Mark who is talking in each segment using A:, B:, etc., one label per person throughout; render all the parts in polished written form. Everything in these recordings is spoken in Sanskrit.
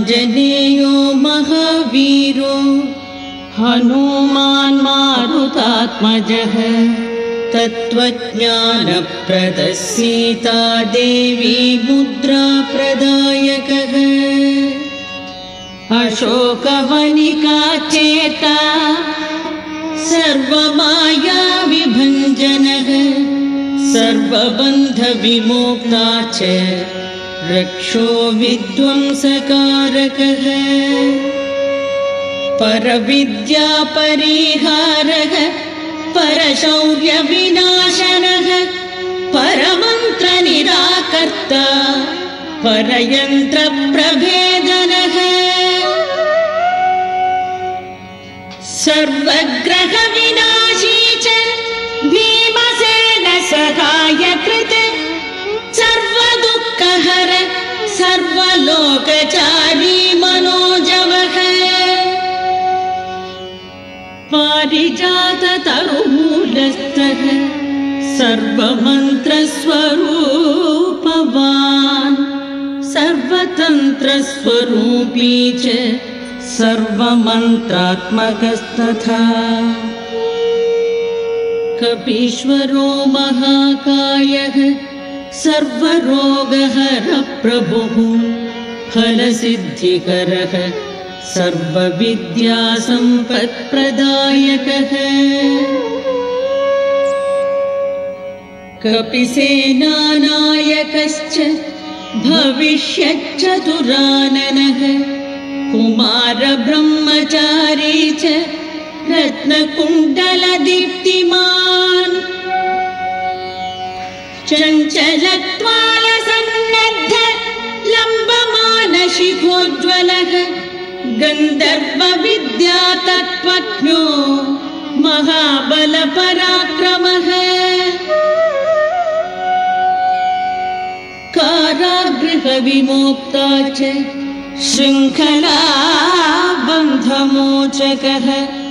A: आञ्जनेयो महावीरो हनुमान् मारुतात्मजः तत्त्वज्ञानप्रदः सीता देवी मुद्रा प्रदायकः अशोकवनिका चेता सर्वमाया विभञ्जनः सर्वबन्धविमोक्ता च रक्षो विध्वंसकारकः परविद्या परिहारः परशौर्यविनाशनः परमन्त्रनिराकर्ता परयन्त्रप्रभेदनः सर्वग्रहविनाशी च भीमसेन सहायकृत् सर्वदुःखहर सर्वलोकचारी मनोजवः पारिजाततरुमूलस्थः सर्वमन्त्रस्वरूपवान् सर्वतन्त्रस्वरूपी च सर्वमन्त्रात्मकस्तथा कपीश्वरो महाकायः सर्वरोगहरप्रभुः फलसिद्धिकरः सर्वविद्यासम्पत्प्रदायकः कपिसेनानायकश्च भविष्यच्चतुराननः कुमारब्रह्मचारी च रत्नकुण्डलदीप्तिमान् चञ्चलत्वालसन्नद्ध लम्बमानशिखोज्ज्वलः गन्धर्वविद्यातत्त्वज्ञो महाबलपराक्रमः कारागृहविमोक्ता च शृङ्खलाबन्धमोचकः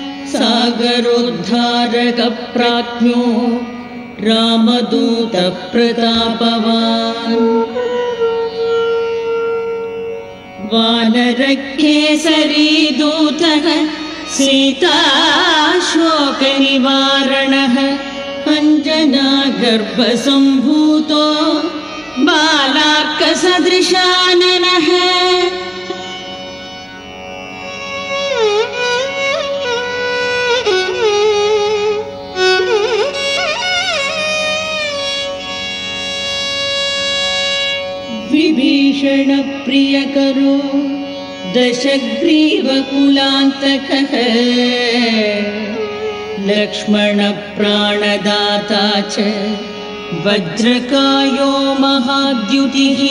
A: सागरोद्धारकप्राज्ञो रामदूतप्रतापवान् वानरकेसरीदूतः सीताशोकनिवारणः अञ्जनागर्भसम्भूतो बालार्कसदृशाननः विभीषणप्रियकरो दशग्रीवकुलान्तकः लक्ष्मणप्राणदाता च वज्रकायो महाद्युतिः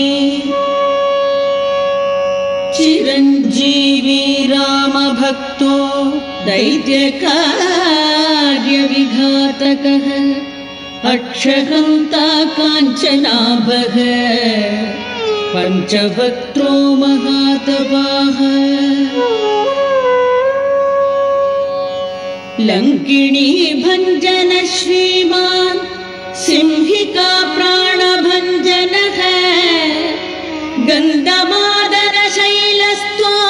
A: चिरञ्जीवी रामभक्तो दैत्यकार्यविघातकः अक्षहन्ता काञ्चनाभः पञ्चवक्त्रो महातपाः लङ्किणी भञ्जन श्रीमान् सिंहिका प्राणभञ्जनः गन्धमादरशैलस्थो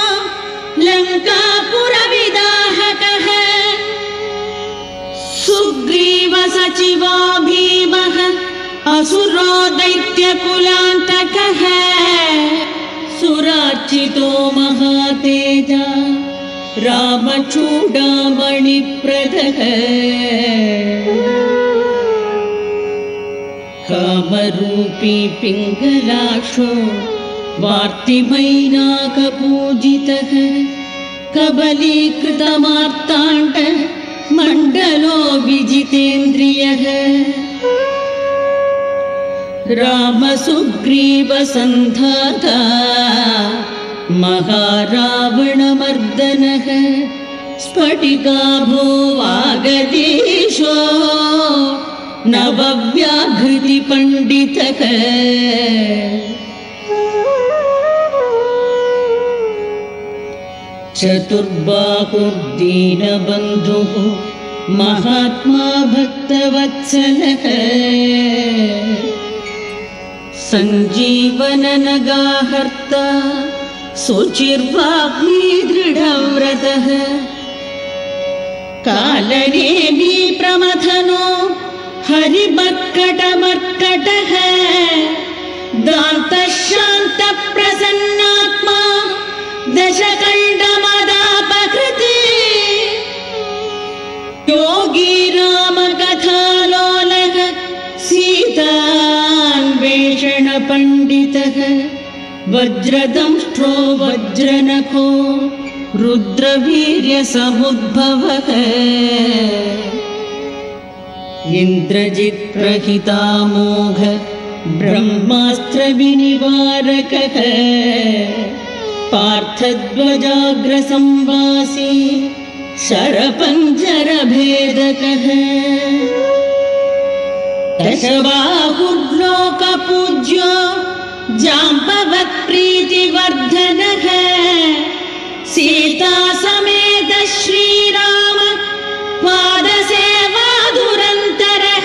A: लङ्कापुरविदाहकः सुग्रीवसचिवा भीमः असुरो दैत्यकुलान्तकः सुरार्चितो महातेजा रामचूडामणिप्रदः कामरूपी पिङ्गलाक्षो वार्तिमैनाकपूजितः कबलीकृतमार्ताण्ड मण्डलो विजितेन्द्रियः रामसुग्रीवसन्धाता महारावणमर्दनः स्फटिकाभो वागदीशो नवव्याघृतिपण्डितः चतुर्बाहुर्दीनबन्धुः महात्मा भक्तवत्सलः सञ्जीवननगाहर्ता शुचिर्वाग्मी दृढव्रतः कालनेमी प्रमथनो हरिमर्कटमर्कटः दान्तः शान्तप्रसन्नात्मा दशकण्डमदापकृते योगी रामकथालोलः सीतान्वेषणपण्डितः वज्रदंष्ट्रो वज्रनखो रुद्रवीर्यसमुद्भवः इन्द्रजित्प्रहितामोघ ब्रह्मास्त्रविनिवारकः पार्थध्वजाग्रसंवासी शरपञ्जरभेदकः दशबाहुर्लोकपूज्यो जाम्बवत्प्रीतिवर्धनः सीता समेत श्रीराम पादसेवाधुरन्तरः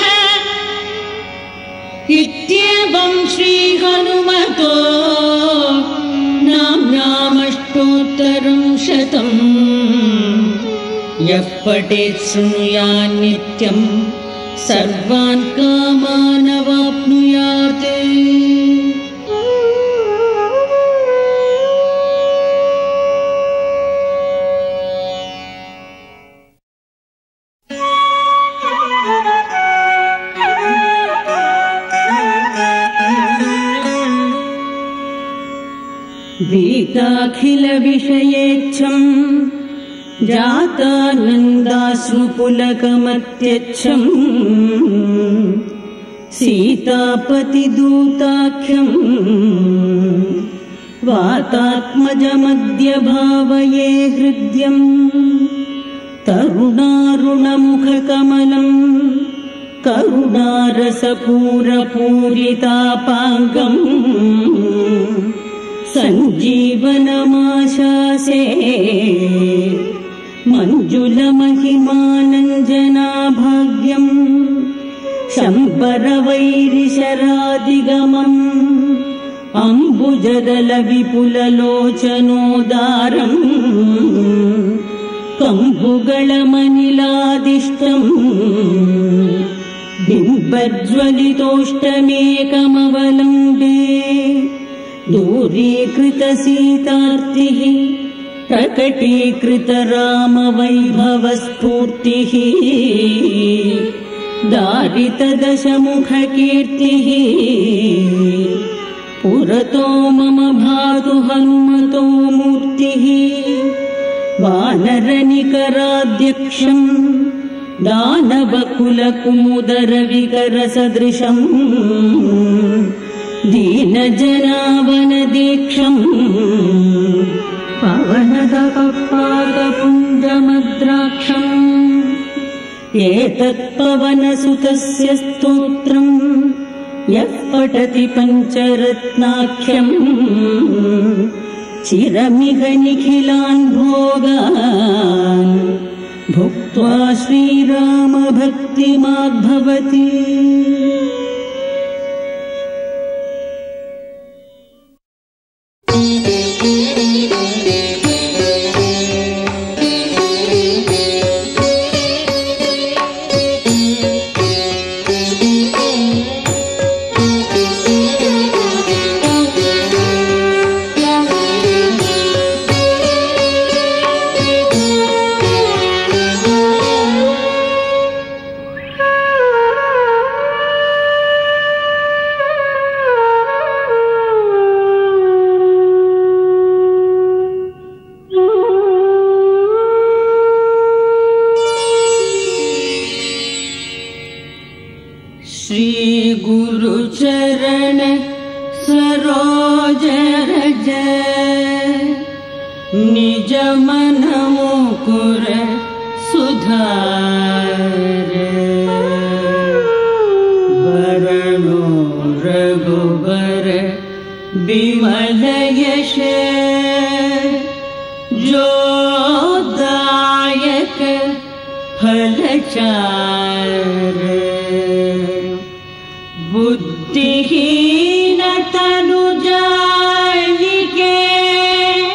A: इत्येवं श्रीहनुमतो नाम्नामष्टोत्तरं शतम् यः पठेत् शृणुयात् नित्यं सर्वान् कामान् अवाप्नुयात्। भीताखिलविषयेच्छम् जातानन्दाश्रुपुलकमत्यच्छम् सीतापतिदूताख्यम् वातात्मजमद्य भावये हृद्यम् तरुणारुणमुखकमलम् करुणारसपूरपूरितापाङ्गम् सञ्जीवनमाशासे मञ्जुलमहिमानञ्जनाभाग्यम् शम्बरवैरिशरादिगमम् अम्बुजदलविपुललोचनोदारम् कम्बुगळमनिलादिष्टम् बिम्बज्वलितोष्टमेकमवलम्बे दूरीकृतसीतार्तिः प्रकटीकृतरामवैभवस्फूर्तिः दारितदशमुखकीर्तिः पुरतो मम भातु हनुमतो मूर्तिः वानरनिकराध्यक्षम् दानवकुलकुमुदरविकरसदृशम् दीनजनावनदीक्षम् पवनदपपादपुञ्जमद्राक्षम् एतत्पवनसुतस्य स्तोत्रम् यः पठति पञ्चरत्नाख्यम् चिरमिह निखिलान् भोगान् भुक्त्वा श्रीरामभक्तिमाद्भवति। श्रीगुरुचरण सरोज रज निज मन मुकुर सुधार वरणो रघुबर विमल यश जो दायक फलचार बुद्धिहीन तनु जानिके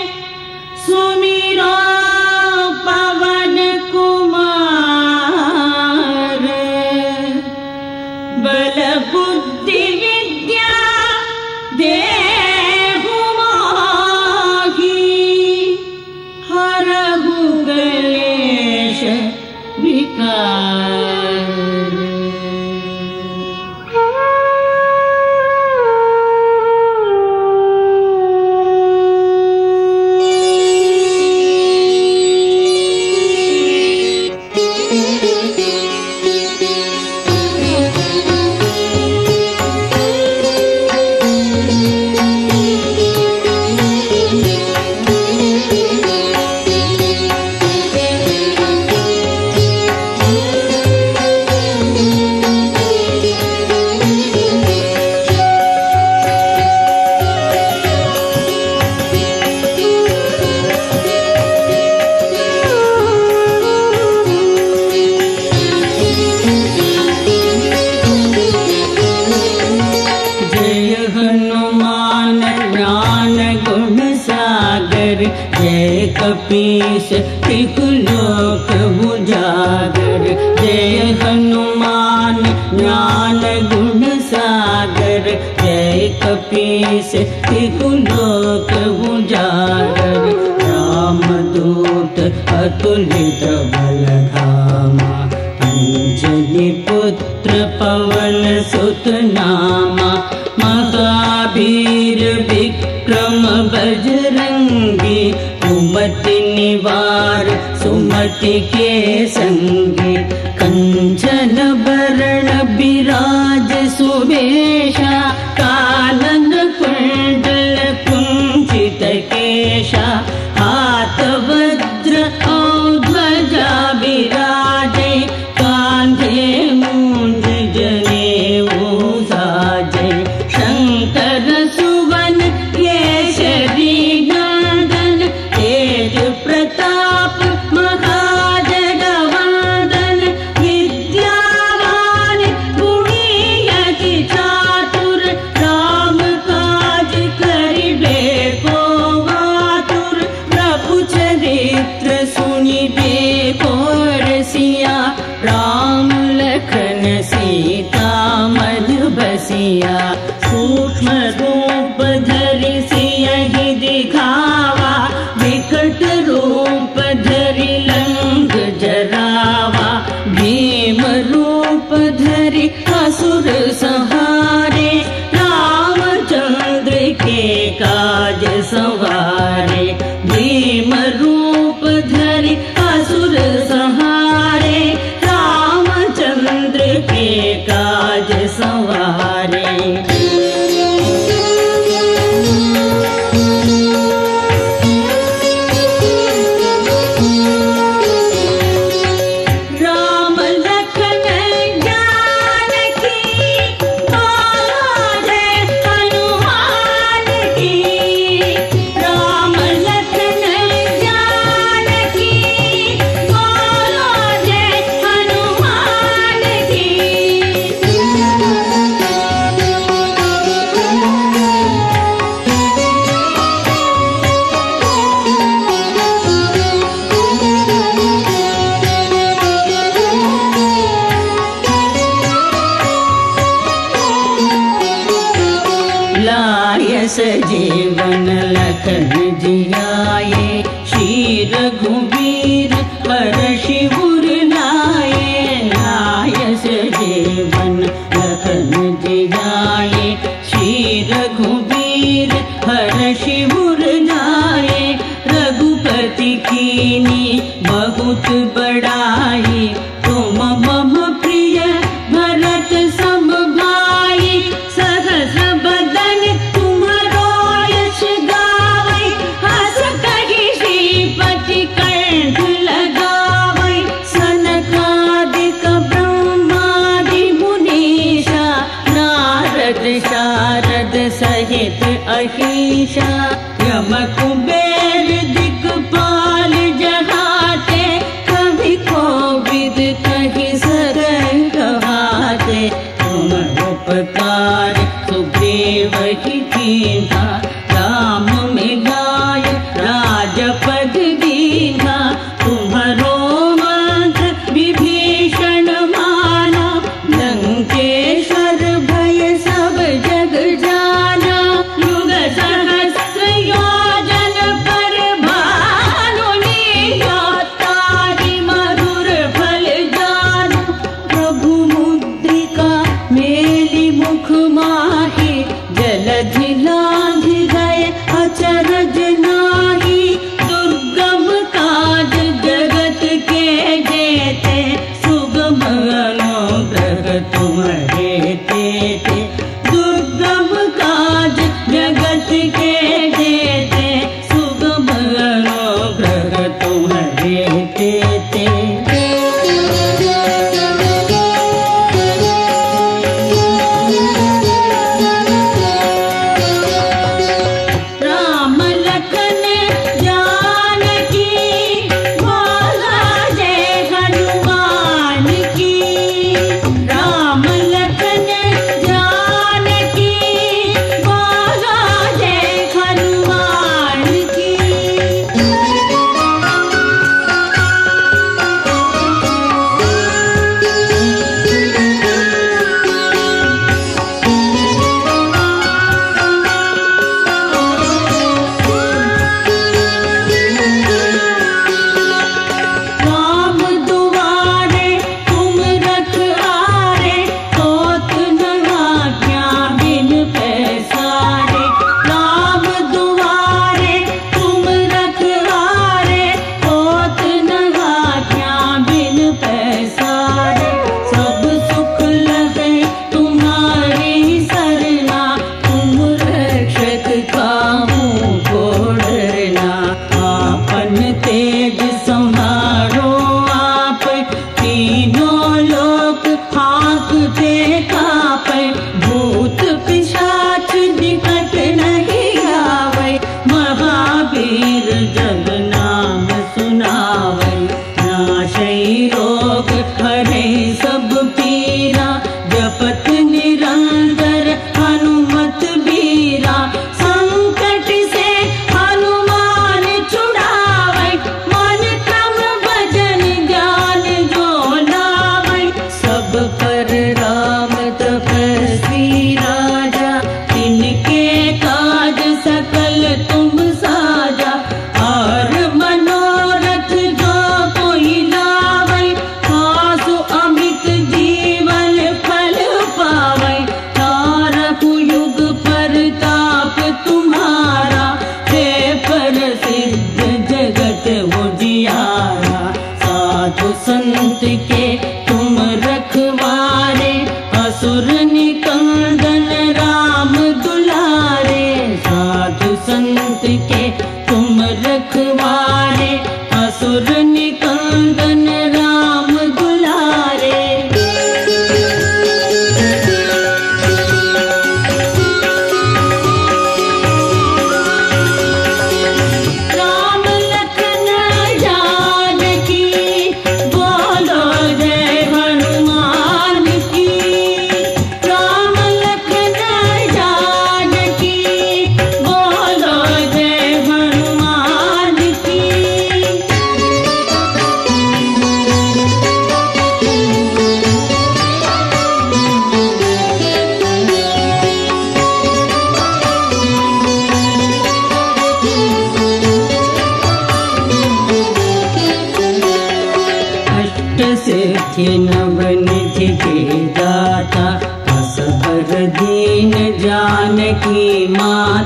A: हनुमान ज्ञान गुण सागर, जय कपीस त्रिलोक उजागर। जय हनुमान ज्ञान गुण सागर, जय कपीस त्रिलोक उजागर। रामदूत अतुलित बल धामा, अंजनी पुत्र पवन सुत नामा। महावीर विक्रम बजरंगी, कुमति निवार सुमति के संगी। कंचन बरण विराज सुवेशा, कानन कुंडल कुंचित केशा। हाथ वज्र और ध्वजा विराजे, कांधे मूंज जनेऊ साजे। शंकर सुवन केसरी नंदन, तेज प्रताप महाजगवंदन। विद्यावान गुणी अति चातुर, राम काज करिबे को आतुर। प्रभु चरित्र सुनिबे को रसिया, राम लखन सीता मन बसिया। सूक्ष्म रूप धरि सियहि दिखावा, विकट रूप धरि लंक जरावा। भीम रूप धरि असुर संहारे, रामचंद्र के काज संवारे। भीम रूप धरि असुर संहारे, रामचंद्र के काज संवारे। जीवन लखन जियाए, श्री रघुवीर हर्षि उर लाए। लायस जीवन लखन जियाए, श्री रघुवीर हर्षि उर लाए। रघुपति कीनी बहुत बड़ाई, तुम मम प्रिय भरत सम भाई। सहस बदन तुम्हारो यश गावै, हस कहि श्रीपति कंठ लगावै। सनकादिक ब्रह्मादि मुनीषा, नारद शारद सहित अहीशा। यम कुबेर दिक्पाल जहाते, कवि कोविद कहि सरल गवाते। तुम उपकार सुग्रीव ही कीन्हा, राम मिलाय राजपद दीन्हा। तुम्हारो मंत्र विभीषण माना, लंकेश्वर भय सब जग जाना। युग सहस्र योजन पर भानु, लील्योताहि मधुर फल जानु। प्रभु मुद्रिका मेलि मुख माहि, जलधि लांघि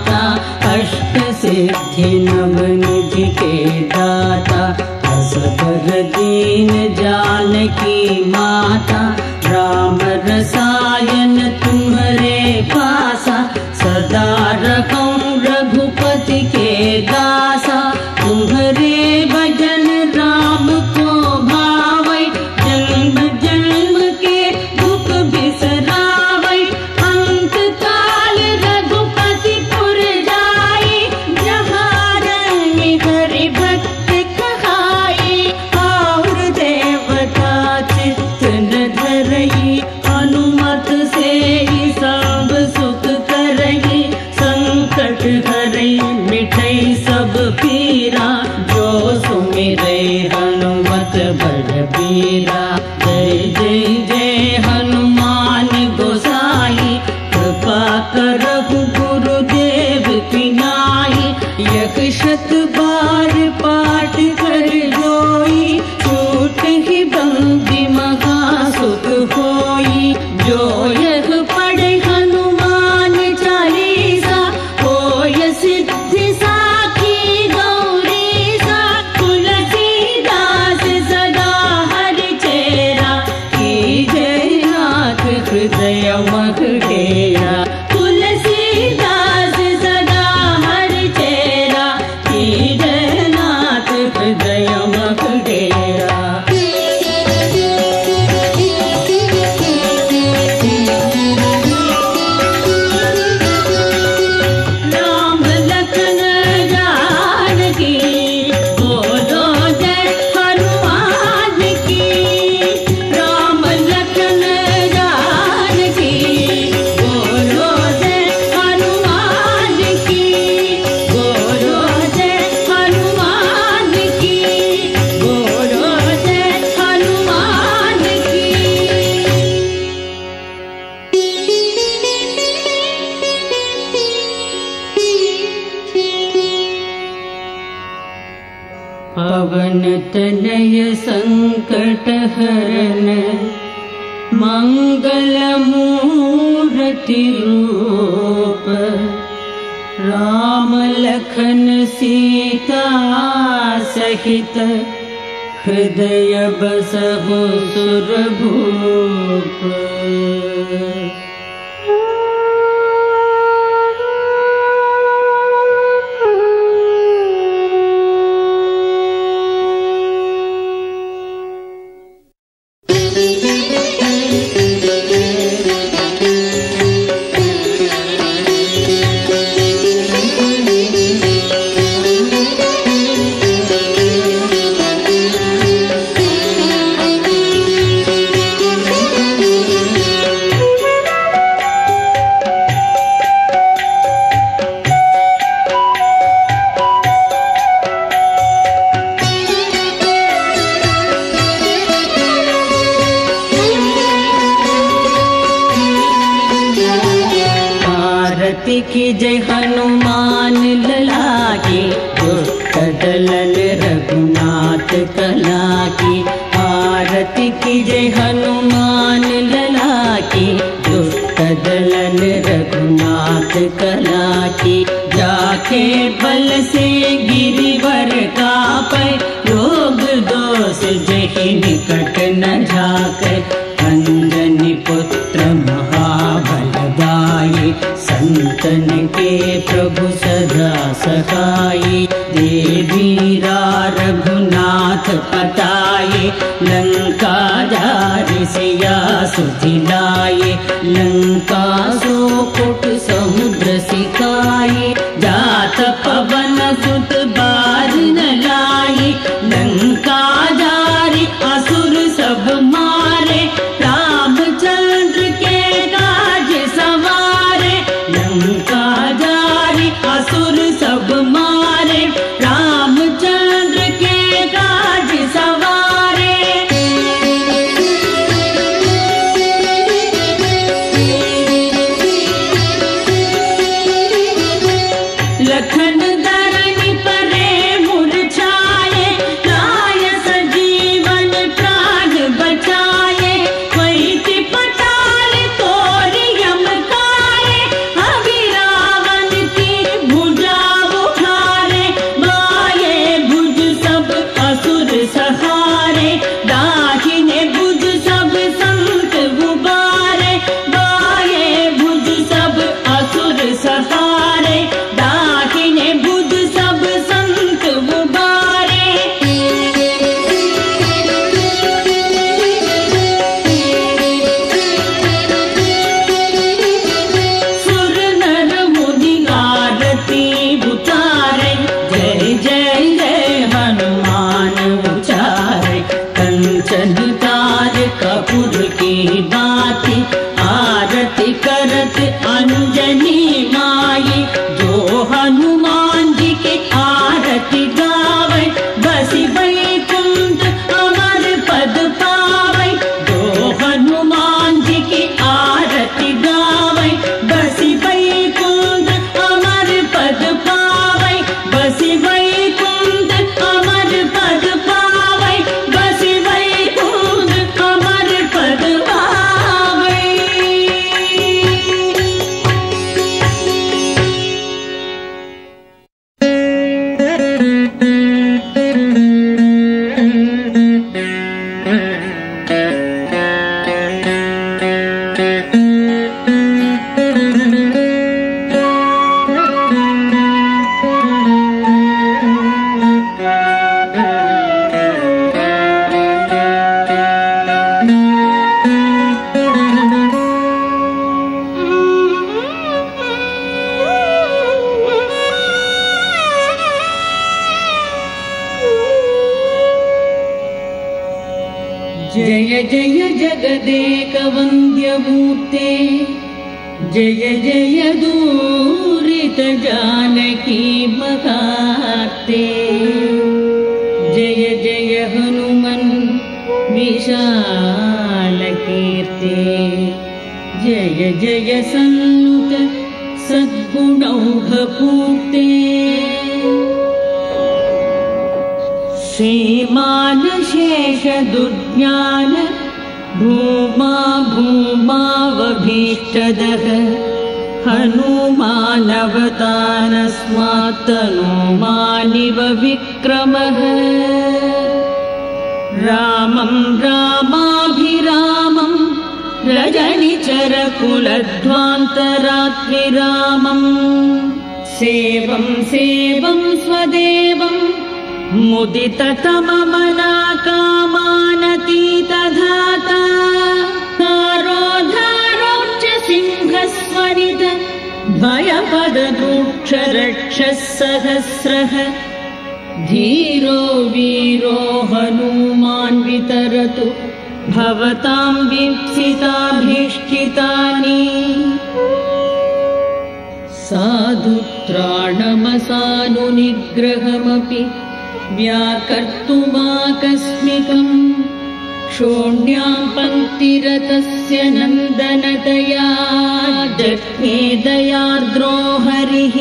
A: माता, अष्ट सिद्धि नवनिधि के दाता, असबर दीन जानकी माता, राम रसायन तुम्हारे पासा, सदा रखूं रघुपति के दासा। तुम्हारे भजन राम को भावै, जन्म जन्म के दुख बिसरावै, अंत काल रघुपति पुर जाई, जहाँ रंग हरि भक्त कहाई। और देवता चित्त न धरई, अनुमत से ही सब सुख करई, संकट हरई मिटई सब पीरा, जो सुमिरै हनुमत बलबीरा। जय जय जय हनुमान गोसाई, कृपा करहु गुरुदेव की नाई। यक शत बार पाठ कर जोई, छूट ही बंदी महा सुख होई। जो यह पढ़े हनुमान चालीसा, होय सिद्धि साखी गौरीसा। तुलसीदास सदा हरि चेरा, कीजय नाथ हृदय मह डेरा। तुलसीदास सदा हरि चेरा, कीजय नाथ हृदय मह डेरा। राम लखन जानकी, बोलो जय हनुमान की। राम लखन जानकी, बोलो जय हनुमान की। बोलो जय हनुमान की, बोलो जय हनुमान की। पवन तनय संकट हरन, मंगल मूर्ति रूप। राम लखन सीता सहित, हृदय बसहु सुरभूप। आरती की जय हनुमान लला की, दुष्ट दलन रघुनाथ कला की। आरती की जय हनुमान लला की, दुष्ट दलन रघुनाथ कला की। जाके बल से गिरिवर कापै, रोग दोष जहि निकट न झाकै। अंजनी पुत्र महाबलदाई, संतन के प्रभु सदा सहाई। देवीरा रघुनाथ पताये, लंका जारि सिया सुधिलाये। लंका सो कुट समुद्र सिकाये, जात पवन सुत बार न लाये। लंका जारि असुर सब मारे, रामचंद्र के काज सवारे। लंका जारि असुर सब मारे, रामचंद्र के काज सवारे। लखन धरनी परे मुरझाए, लाय सजीवन प्राण बचाए। वैति पताल तोर यम काए, अभी रावण की जय जय जगदेकवन्द्यमूर्ते जय जय दूरित जानकी महाते जय जय हनुमन् विशालकीर्ते जय जय सन्नुत सद्गुणौघपूर्ते श्रीमान शेष दुर्ज्ञान भूमा भूमावभीष्टदः हनुमानवतारस्मात्तनोमानिव विक्रमः रामं रामाभिरामं रजनिचरकुलध्वान्तरात्विरामम् सेवं सेवं स्वदेवं मुदिततममनाकामानतीतधाता धारोधारोच्च सिंहस्वरित भयपददूक्षरक्षः सहस्रः धीरो वीरो हनुमान् वितरतु भवतां वीप्सिताभीष्टितानि साधुत्राणमसानुनिग्रहमपि व्याकर्तुमाकस्मिकम् शोण्यां पङ्क्तिरतस्य नन्दनतया जज्ञे दयार्द्रो हरिः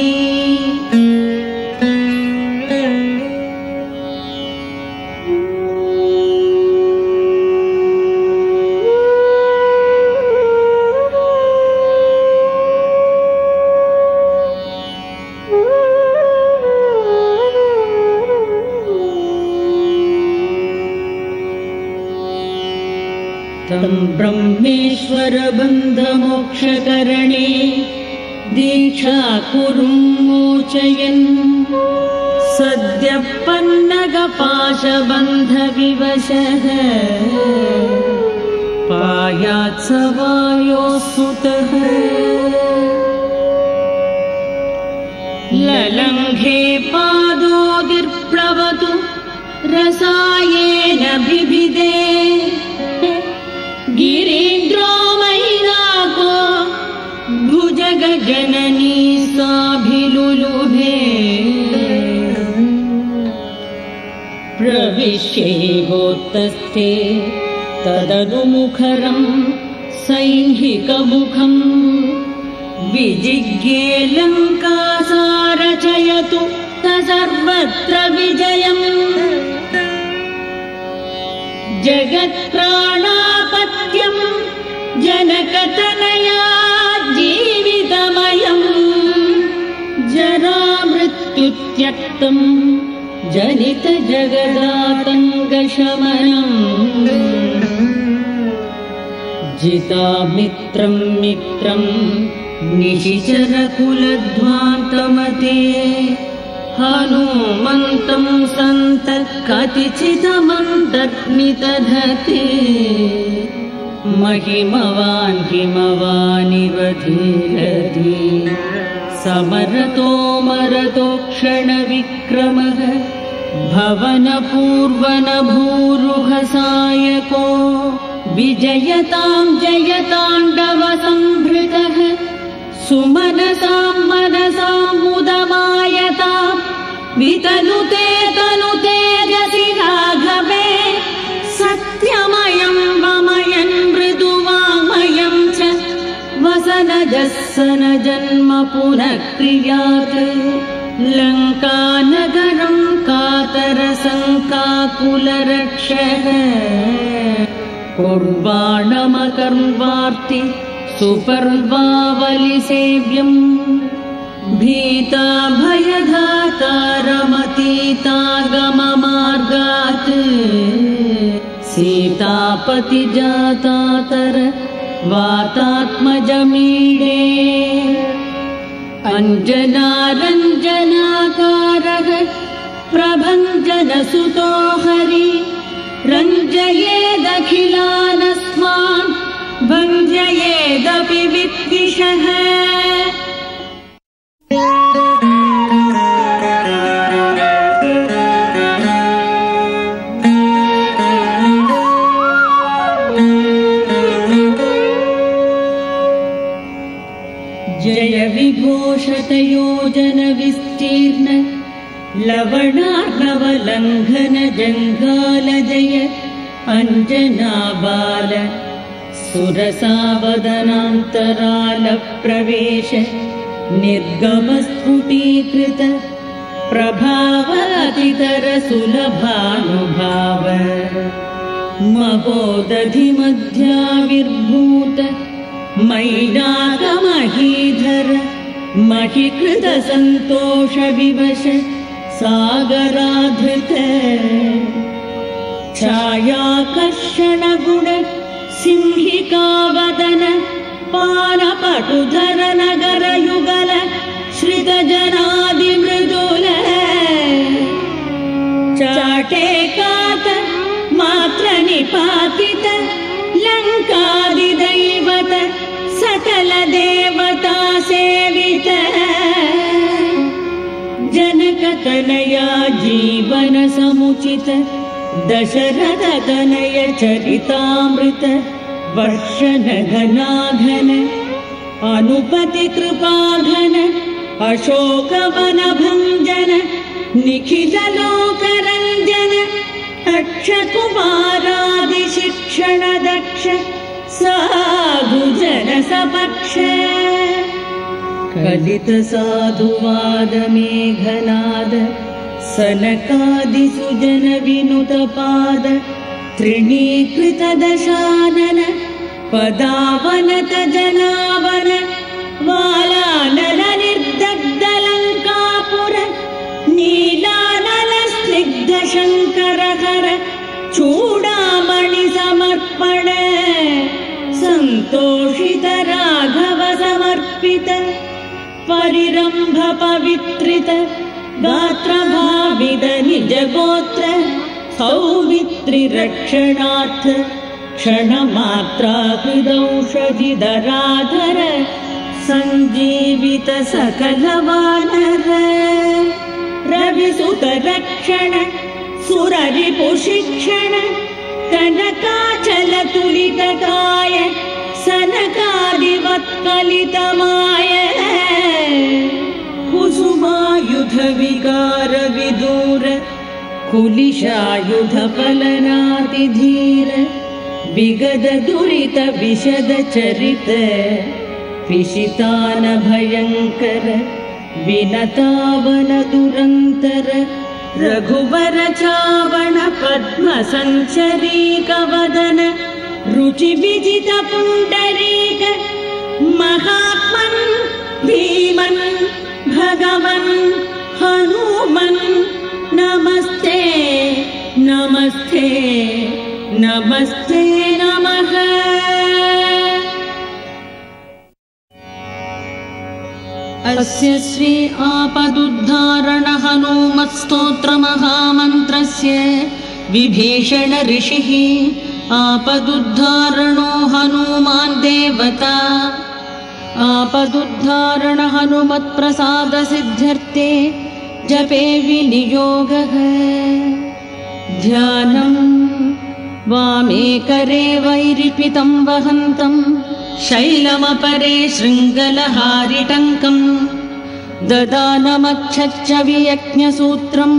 A: ब्रह्मेश्वर बन्धमोक्षकरणे दीक्षा कुरुं मोचयन् सद्यः पन्नगपाशबन्धविवशः पायात् स वायोः सुतः ललङ्घे पादोदिर्प्लवतु रसायेन बिभिदे गिरीन्द्रो मैनाको भुजगजननी साभिलुलुभे प्रविश्यैवोत्तस्थे तदनुमुखरं सैंहिकमुखं विजिज्ञे लङ्कासारचयतु सर्वत्र विजयम् जगत्प्राणापत्यं जनकतनया जीवितमयं जरामृत्युत्यक्तं जनितजगदातङ्गशमनम् जितामित्रं मित्रं निशिचरकुलध्वान्तमते हनुमन्तं सन्तर्कतिचितमन्तर्निदधते महिमवान् हिमवानिव धीरधि समरतो मरतो क्षणविक्रमः भवनपूर्वनभूरुहसायको विजयतां जयताण्डवसंभृतः सुमनसां मनसां मुदमायतां वितनुते तनुतेजसि राघवे सत्यमयं वमयन् मृदुवामयं च वसनजस्सन जन्म पुनः क्रियात् लङ्कानगरं कातरसङ्काकुलरक्षः कुर्वाणमकर्वार्ति सुपर्वावलिसेव्यम् भीता भयधातारमतीतागममार्गात् सीतापतिजातातर वातात्मजमीडे अञ्जनारञ्जनाकारः प्रभञ्जनसुतो हरि रञ्जयेदखिलानस्मान् भञ्जयेदपि विद्विषः विस्तीर्ण लवणार्णवलङ्घन जङ्घालजय अञ्जनाबाल सुरसावदनान्तरालप्रवेश निर्गमस्फुटीकृत प्रभावातितर सुलभानुभाव महोदधिमध्याविर्भूत मैनाकमहीधर महीकृत सन्तोष विवश सागराधृत छायाकर्षण गुण सिंहिकावदन पानपटुधर नगर युगल श्रितजनादिमृदुल चाटेकात मात्र निपातित लङ्कादिदैवत सकल देवता सेवित जनकतनया जीवन समुचित दशरथ तनय चरितामृत वर्षन घनाघन अनुपति कृपाघन अशोकवन भञ्जन निखिल लोकरञ्जन अक्षकुमारादि शिक्षण दक्ष साधुजन सपक्ष कलित साधुवाद मेघनाद सनकादि सुजन विनुत पाद त्रिणीकृत दशानन पदावनत जनावन वालानल निर्दग्ध लङ्कापुर नीलानल स्निग्ध शङ्करहर चूडामणि समर्पण सन्तोषित राघव समर्पित परिरम्भ पवित्रित गात्र भाविद निज गोत्र सौमित्रि रक्षणार्थ क्षणमात्रा हृदौषधिधराधर सञ्जीवित सकल वानर रविसुत रक्षण सुररिपुशिक्षण कनकाचल तुलितकाय सनकादिवत्कलितमाय कुसुमायुध विकार विदूर कुलिशायुध फलनातिधीर विगद दुरित विशद चरित पिशितान भयंकर विनतावन दुरंतर रघुवर चावण पद्म संचरीक वदन रुचि विजित पुंडरीक महात्मन भीमन भगवन् हनुमन् नमस्ते नमस्ते नमस्ते नमः। अस्य श्री आपदुद्धारण हनुमत्स्तोत्र महामन्त्रस्य विभीषण ऋषिः आपदुद्धारणो हनुमान् देवता आपदुद्धारण हनुमत्प्रसाद सिद्ध्यर्थे जपे विनियोगः ध्यानं वामे करे वैरिपितं वहन्तं शैलमपरे शृङ्गलहारिटङ्कं ददानमक्षच्च वियज्ञसूत्रं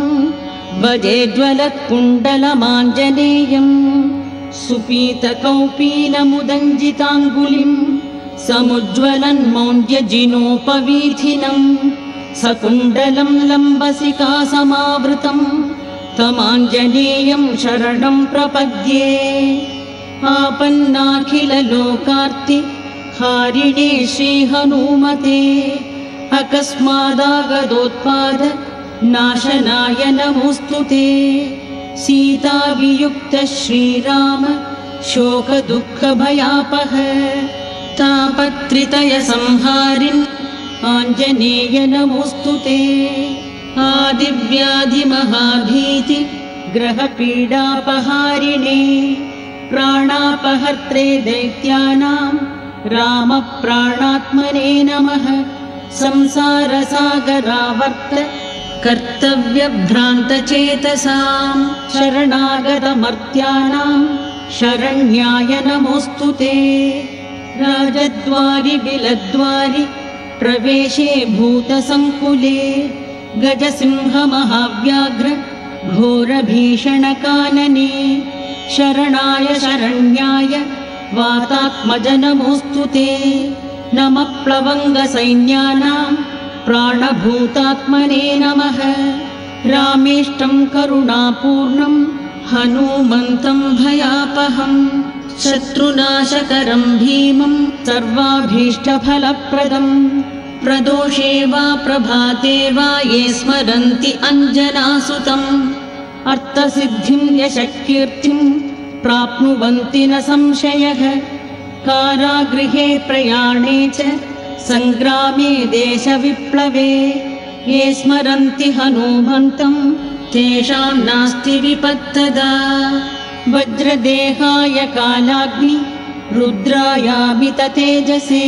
A: भजेज्वलत्कुण्डलमाञ्जनेयं सुपीतकौपीनमुदञ्जिताङ्गुलिं समुज्ज्वलन्मौञ्ज्यजिनोपवीथिनं सकुण्डलं लम्बसिका समावृतं तमाञ्जनेयं शरणं प्रपद्ये आपन्नाखिललोकार्ति हारिणे श्रीहनुमते अकस्मादागदोत्पाद नाशनाय नमोऽस्तुते सीतावियुक्त श्रीराम शोकदुःखभयापः तापत्रितय संहारिन् आञ्जनेय नमोऽस्तुते आदिव्याधिमहाभीति ग्रहपीडापहारिणे प्राणापहर्त्रे दैत्यानां रामप्राणात्मने नमः संसारसागरावर्त कर्तव्यभ्रान्तचेतसां शरणागतमर्त्यानां शरण्याय नमोऽस्तुते राजद्वारि बिलद्वारि प्रवेशे भूतसङ्कुले गजसिंहमहाव्याघ्र घोरभीषणकानने शरणाय शरण्याय वातात्मज नमोऽस्तु ते। नमः प्लवङ्गसैन्यानां प्राणभूतात्मने नमः। रामेष्टं करुणापूर्णं हनुमन्तं भयापहं शत्रुनाशकरं भीमं सर्वाभीष्टफलप्रदं। प्रदोषे वा प्रभाते वा ये स्मरन्ति अञ्जनासुतम् अर्थसिद्धिं यशकीर्तिं प्राप्नुवन्ति न संशयः। कारागृहे प्रयाणे च सङ्ग्रामे देशविप्लवे ये स्मरन्ति हनुमन्तं तेषां नास्ति विपत्तदा। वज्रदेहाय कालाग्नि रुद्रायामित तेजसे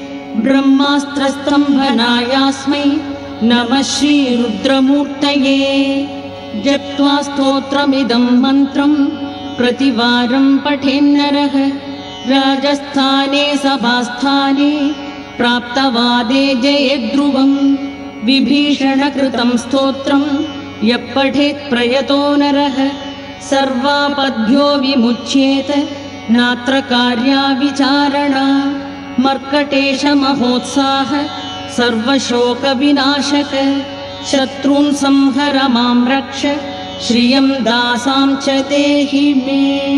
A: ब्रह्मास्त्रस्तम्भनायास्मै नमः श्रीरुद्रमूर्तये। जप्त्वा स्तोत्रमिदं मन्त्रं प्रतिवारं पठेन्नरः राजस्थाने सभास्थाने प्राप्तवादे जयध्रुवम्। विभीषणकृतं स्तोत्रं यः पठेत् प्रयतो नरः सर्वापद्भ्यो विमुच्येत नात्र कार्या विचारणा। मर्कटेशमहोत्साह सर्वशोकविनाशक शत्रून् संहर मां रक्ष श्रियं दासां च देहि मे।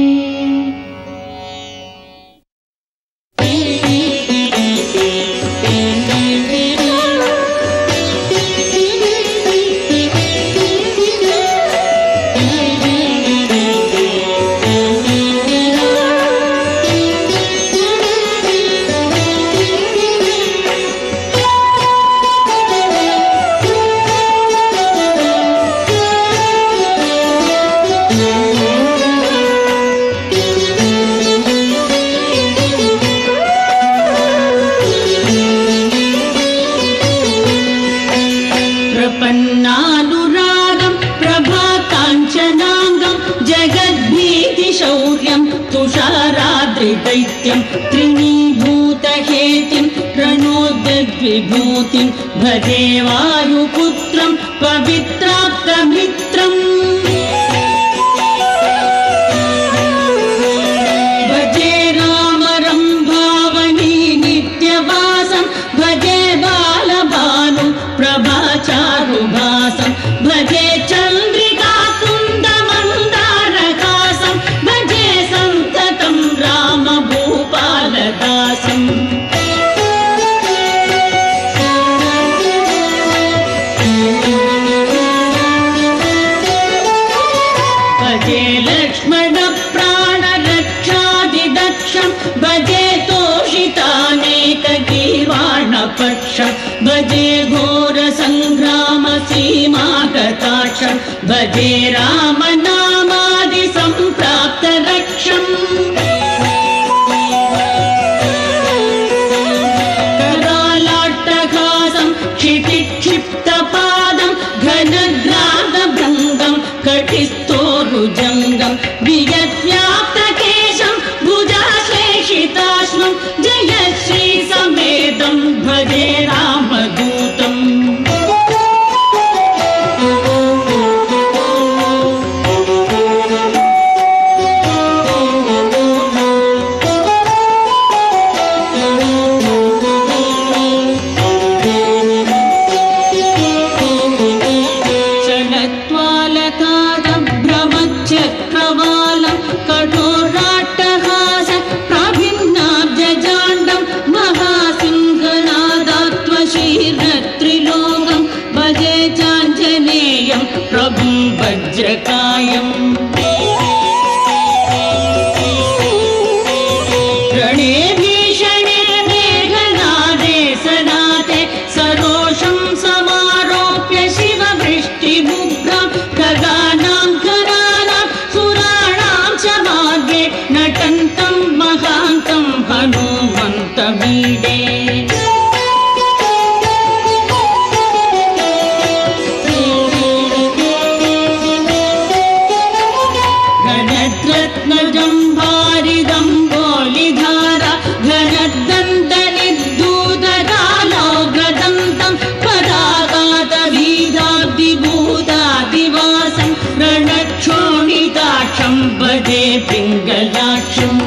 A: प्रपन्नानुरागं प्रभाकाञ्चनाङ्गं जगद्भीतिशौर्यं तुषाराद्रिदैत्यं त्रिणीभूतहेतिं रणोद्विभूतिं भजे वायुपुत्रं पवित्राप्तमित्रम्। भजे रामरं भावनी नित्यवासं भजे बालभानु प्रभाचारुभासं भजे चन्द्रिका कुन्दमन्दारहासं भजे सन्ततं रामभूपालदासम्। भजे लक्ष्मणप्राणरक्षादिदक्षं भजे तोषितानेकगीर्वाणपक्षं भजे घोरसङ्ग्रामसीमागताक्षं भजे रामनामादिसम्प्राप्तरक्षम्। करालाट्टहासं क्षितिक्षिप्तपादं घनग्रादभृङ्गं कटिस्थोरुजङ्गं वियद्व्याप्तकेशं भुजाश्लेषिताश्वं जयश्रीसमेतं भजे रामदूतम्। चक्रवालं कठोराट्टहास प्रभिन्नाब्जजाण्डं महासिंहनादात्मशीर्णत्रिलोकं भजे चाञ्जनेयं प्रभुं वज्रकायम्। रणे भीषणे मेघनादे सनाते सरोषं समारोप्य शिववृष्टिमुग्रां खगानां नटन्तं महान्तं हनुमन्तमीडे। वदे पिङ्गलाक्षम्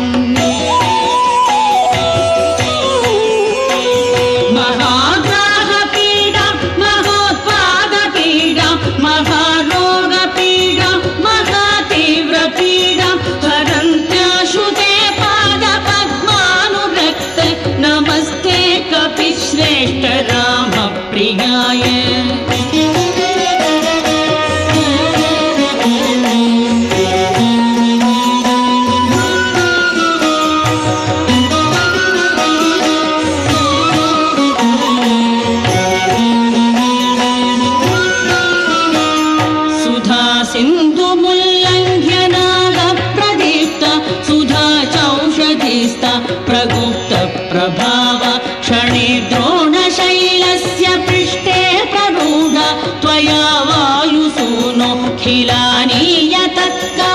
A: महाग्राहपीडा महोत्पादपीडा महारोगपीडा महातीव्रपीडा हरन्त्याशुते पादपद्मानुरक्त नमस्ते कपिश्रेष्ठ रामप्रियाय प्रगुप्त प्रभाव क्षणे द्रोणशैलस्य पृष्ठे प्ररूढा त्वया वायुसूनो खिलानीय तत्का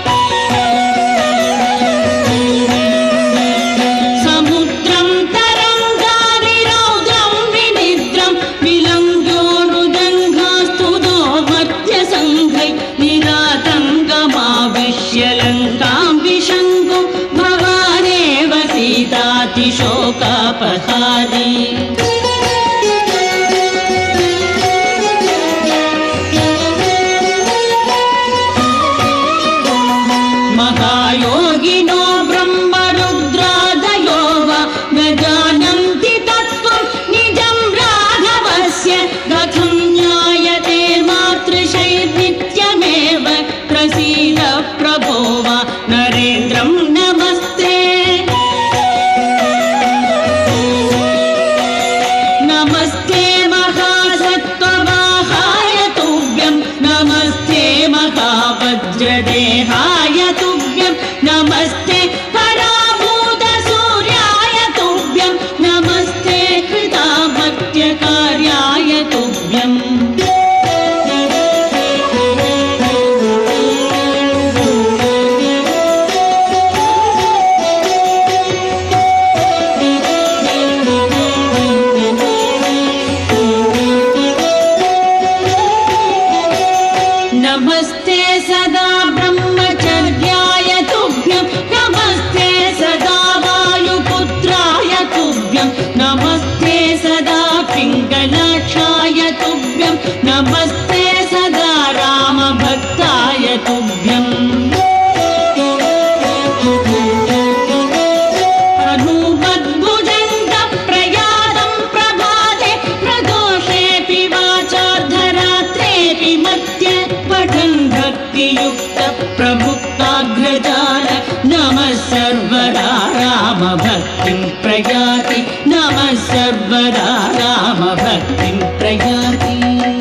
A: समुद्रं तरङ्गानि रौद्रं विनिद्रं विलङ्घ्योरुजङ्घास्तुतो मध्यसङ्घै निरातङ्गमाविश्य लङ्कां विशङ्कुं शोकापहारी महायोगिनो ब्रह्मरुद्रादयो वा न जानन्ति तत्त्वं निजं राघवस्य कथं ज्ञायते मातृशैर्नित्यमेव प्रसीद प्रभो वा नरेन्द्रं नमस्ते नमस्ते महासत्त्ववाहाय तुभ्यं नमस्ते महावज्रदेहाय तुभ्यं नमस्ते पराभूतसूर्याय तुभ्यं नमस्ते कृतामत्यकार्याय तुभ्यम् नमस्ते सदा ब्रह्मचर्याय तुभ्यं नमस्ते सदा वायुपुत्राय तुभ्यं नमस्ते सदा पिङ्गलाक्षाय तुभ्यं नमस्ते सदा रामभक्ताय तुभ्यम् अनुमद्भुजङ्ग प्रयातं प्रभाते प्रदोषेऽपि वाचार्धरात्रेऽपि मध्य पठन् भक्तियुक्त प्रमुक्ताग्रजान नमः सर्वदा रामभक्तिं प्रयाति नमः सर्वदा रामभक्तिं प्रयाति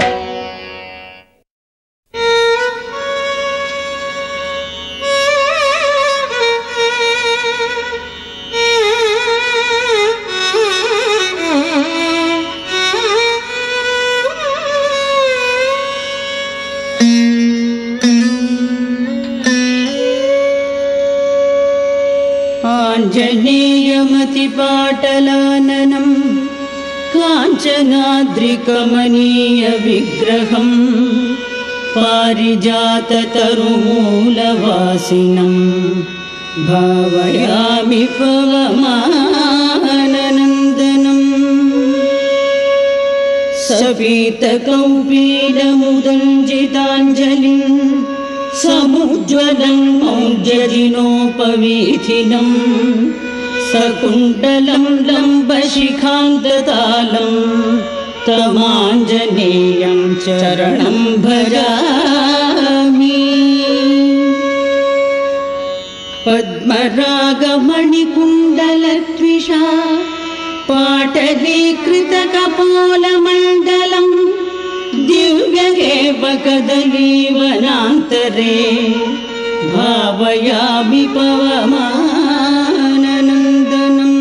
A: आञ्जनेयमतिपाटलाननं काञ्चनाद्रिकमनीयविग्रहं पारिजाततरुमूलवासिनं भावयामि पवमाननन्दनं सपीतकौपीनमुदञ्जिताञ्जलिं समुज्ज्वलं मौज्जजिनोपवीथिनं सकुण्डलं लम्बशिखान्ततालं तमाञ्जनेयं चरणं भजामि पद्मरागमणिकुण्डलत्विषा पाटलीकृतकपोलमण्डलं दिव्यगेव कदलीवनान्तरे भावयामि पवमाननन्दनम्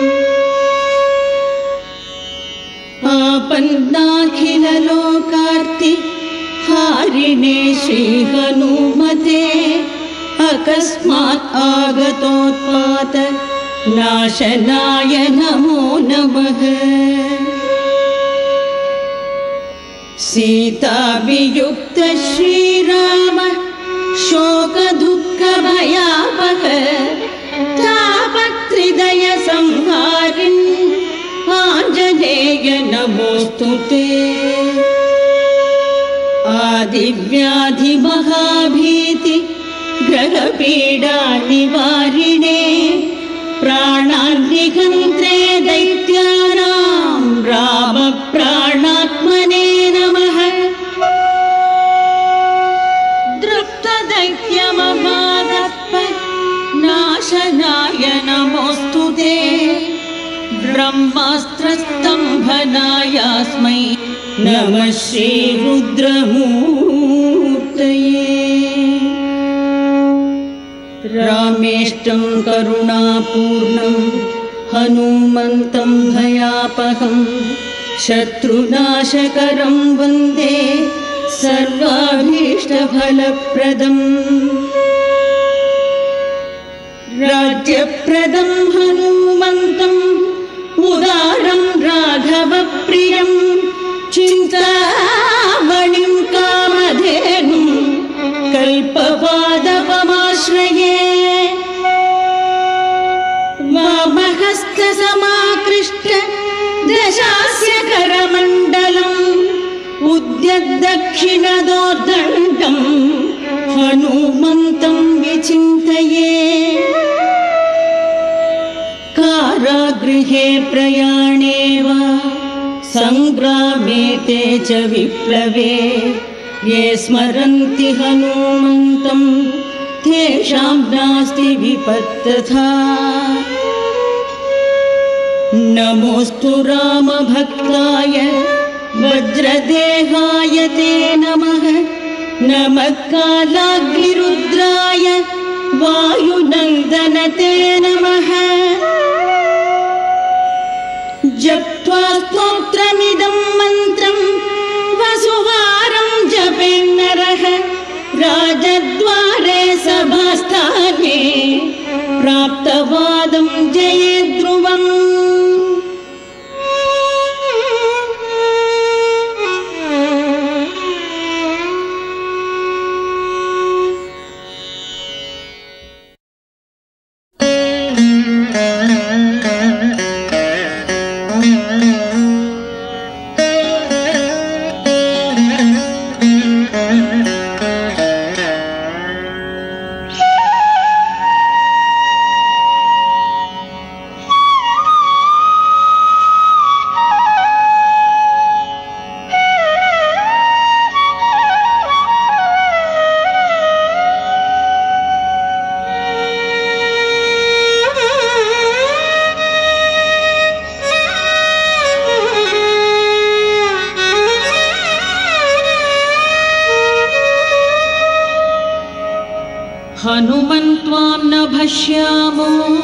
A: आपन्नाखिललोकार्ति हारिणे श्रीहनुमते अकस्मात् आगतोत्पात नाशनाय नमो नमः। सीताभियुक्त श्रीराम शोकदुःख शङ्खभयापह तापत्रिदय संहारिन् आञ्जनेय नमोऽस्तु ते। आदिव्याधिमहाभीति ग्रहपीडा निवारिणे प्राणान्निहन्त्रे दैत्यानां रामप्राणात्मने नमः। दृप्तदैत्यमहादत्त नाशनाय नमोऽस्तु ते। ब्रह्मास्त्रस्तम्भनायास्मै नमः श्रीरुद्रमूर्तये। रामेष्टं करुणापूर्णं हनुमन्तं भयापहं शत्रुनाशकरं वन्दे सर्वाभीष्टफलप्रदम्। राज्यप्रदं हनुमन्तम् उदारं राघवप्रियं चिन्तामणिं कामधेनुं कल्पपादपमाश्रये। वामहस्तसमाकृष्ट दशास्य करमण्डलम् उद्यद्दक्षिणदोर्दण्डं हनुमन्तं विचिन्तये। कारागृहे प्रयाणे वा सङ्ग्रामे ते च विप्लवे ये स्मरन्ति हनुमन्तं तेषां नास्ति विपत्तथा। नमोऽस्तु रामभक्ताय वज्रदेहाय ते नमः। नमः कालाग्निरुद्राय वायुनन्दन ते नमः। जप्त्वा स्तोत्रमिदं मन्त्रं वसुवारं जपेन्नरः राजद्वारे सभास्थाने प्राप्तवादं जयेद्ध्रुवम्। हनुमन्त्वां न भश्यामो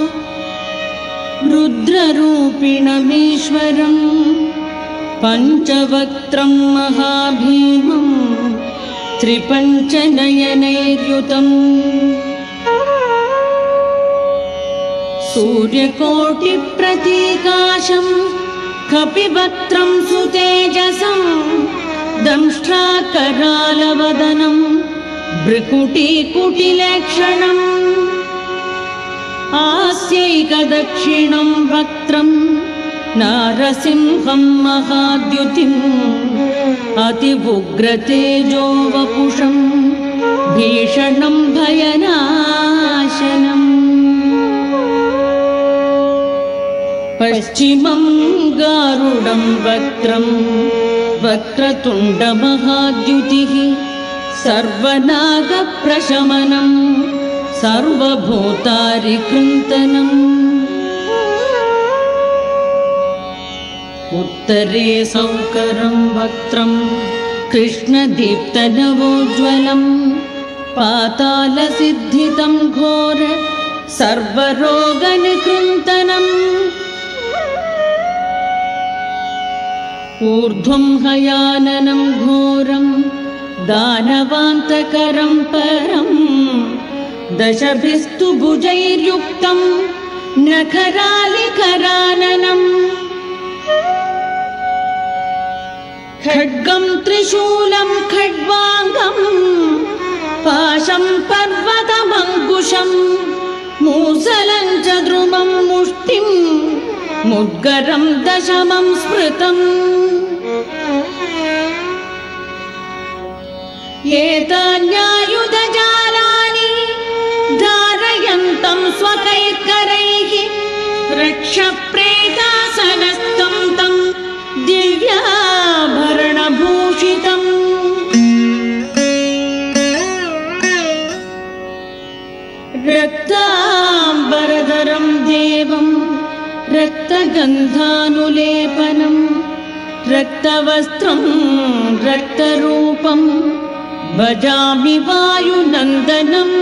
A: रुद्ररूपिणमीश्वरं पञ्चवक्त्रं महाभीमं त्रिपञ्चनयनैर्युतं। सूर्यकोटिप्रतीकाशं कपिवक्त्रं सुतेजसं दंष्ट्राकरालवदनं भ्रुकुटीकुटिलक्षणम्। आस्यैकदक्षिणं वक्त्रं नारसिंहं महाद्युतिम् अतिउग्रतेजो वपुषं भीषणं भयनाशनम्। पश्चिमं गारुडं वक्त्रं वक्रतुण्डमहाद्युतिः सर्वनागप्रशमनं सर्वभूतारिकृन्तनम्। उत्तरे सौकरं वक्त्रं कृष्णदीप्तनवोज्ज्वलं पातालसिद्धितं घोर सर्वरोगनिकृन्तनम्। ऊर्ध्वं हयाननं घोरं दानवान्तकरं परं दशभिस्तु भुजैर्युक्तं नखरालिकराननम्। खड्गं त्रिशूलं खड्वाङ्गं पाशा सहस्रं पर्वतमङ्कुशं मूसलं च द्रुमं मुष्टिं मुद्गरं दशमं स्मृतम् एतान्यायुधजालानि धारयन्तं स्वकैर्करैः रक्षप्रेतासनस्थं तं दिव्याभरणभूषितम् रक्ताम्बरधरं देवं रक्तगन्धानुलेपनं रक्तवस्त्रं रक्तरूपं भजामि वायुनन्दनम्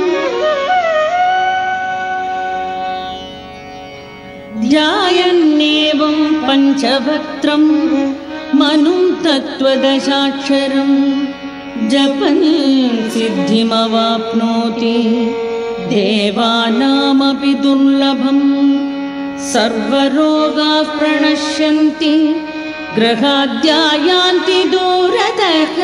A: ध्यायन्नेवं पञ्चवक्त्रं मनुं तत्त्वदशाक्षरं जपन् सिद्धिमवाप्नोति देवानामपि दुर्लभम् सर्वरोगाः प्रणश्यन्ति ग्रहाद्यायान्ति दूरतः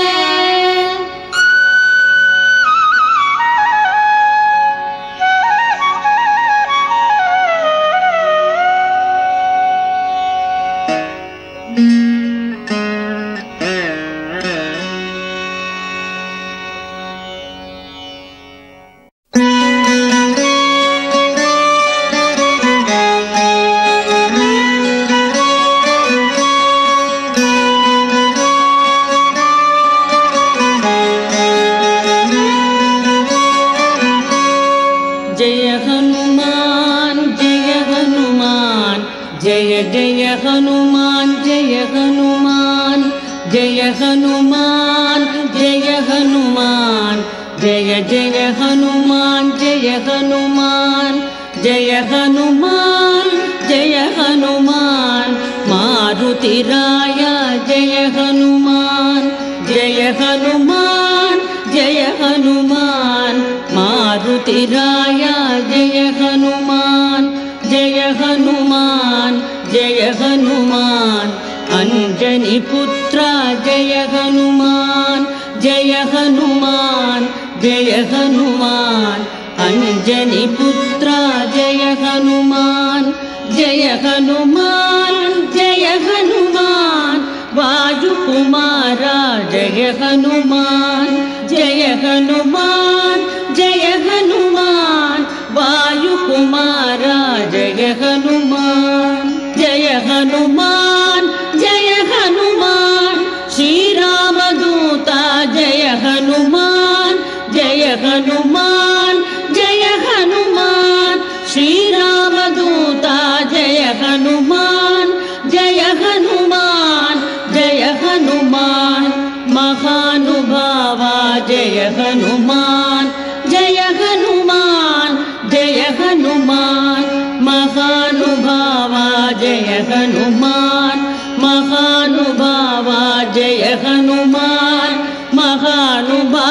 A: जय हनुमान जय हनुमान जय जय हनुमान जय हनुमान जय हनुमान जय हनुमान जय जय हनुमान जय हनुमान जय हनुमान जय हनुमान मारुतिराय जय हनुमान जय हनुमान जय हनुमान मारुतिराय जय हनुमान जय हनुमान जय हनुमान अंजनी पुत्रा जय हनुमान जय हनुमान जय हनुमान अंजनी पुत्रा जय हनुमान जय हनुमान जय हनुमान वायुकुमारा जय हनुमान जय हनुमान जय हनुमान वायुकुमारा जय हनुमान जय हनुमान जय हनुमान श्री रामदूता जय हनुमान जय हनुमान जय हनुमान श्री रामदूता जय हनुमान जय हनुमान जय हनुमान महानुभावा जय हनुमान जय हनुमान जय हनुमान महानुभावा जय हनुमान महानुभावा जय हनुमान महानुभावा